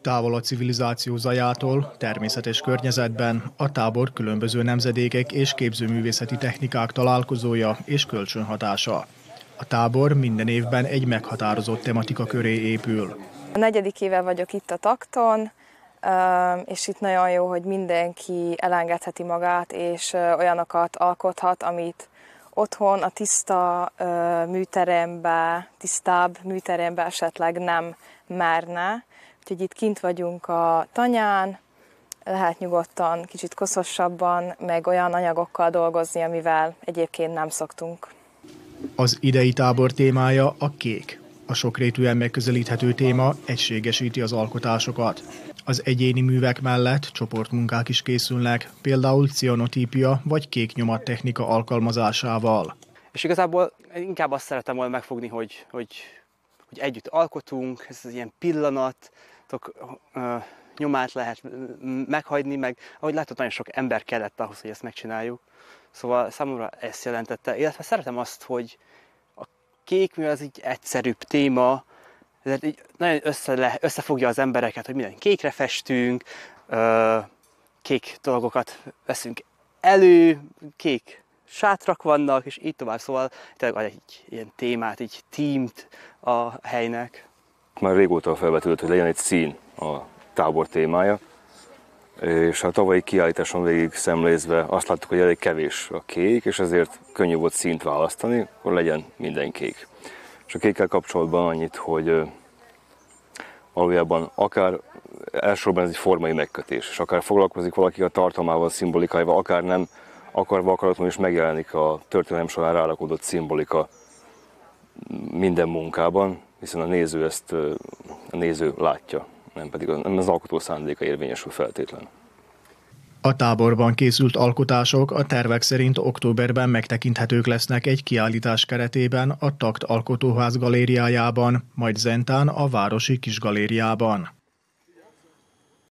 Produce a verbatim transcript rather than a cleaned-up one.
Távol a civilizáció zajától, természetes környezetben a tábor különböző nemzedékek és képzőművészeti technikák találkozója és kölcsönhatása. A tábor minden évben egy meghatározott tematika köré épül. A negyedik éve vagyok itt a Takton, és itt nagyon jó, hogy mindenki elengedheti magát, és olyanokat alkothat, amit otthon a tiszta műterembe, tisztább műterembe esetleg nem merne. Úgyhogy itt kint vagyunk a tanyán, lehet nyugodtan, kicsit koszosabban, meg olyan anyagokkal dolgozni, amivel egyébként nem szoktunk. Az idei tábor témája a kék. A sokrétűen megközelíthető téma egységesíti az alkotásokat. Az egyéni művek mellett csoportmunkák is készülnek, például cianotípia vagy kéknyomattechnika alkalmazásával. És igazából inkább azt szeretem volna megfogni, hogy, hogy, hogy együtt alkotunk, ez az ilyen pillanat, nyomát lehet meghagyni, meg ahogy látod, nagyon sok ember kellett ahhoz, hogy ezt megcsináljuk. Szóval számomra ezt jelentette, illetve szeretem azt, hogy a kék mű az így egyszerűbb téma, ezért így nagyon össze le, összefogja az embereket, hogy minden kékre festünk, kék dolgokat veszünk elő, kék sátrak vannak, és így tovább, szóval tényleg ad egy ilyen témát, így tímt a helynek. Már régóta felvetődött, hogy legyen egy szín a tábor témája, és a tavalyi kiállításon végig szemlézve azt láttuk, hogy elég kevés a kék, és ezért könnyű volt színt választani, akkor legyen minden kék. És a kékkel kapcsolatban annyit, hogy valójában akár elsősorban ez egy formai megkötés, és akár foglalkozik valaki a tartalmával, szimbolikáival, akár nem, akarva akaratlanul is megjelenik a történelem során rárakódott szimbolika minden munkában, hiszen a néző ezt a néző látja, nem pedig nem az alkotó szándéka érvényesül feltétlen. A táborban készült alkotások a tervek szerint októberben megtekinthetők lesznek egy kiállítás keretében a Takt Alkotóház galériájában, majd zentán a Városi Kisgalériában.